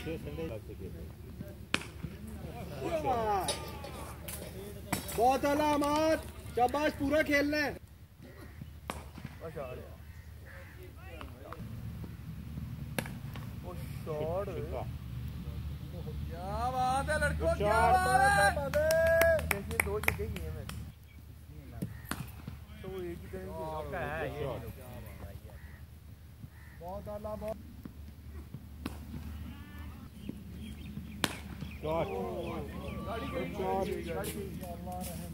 बहुत अलामत, शाबाश, पूरा खेलना है। क्या बात है लड़कों, क्या बात है। दो छक्के किए मैं तो वो एक ही तरह है। बहुत आला, बहुत गाड़ी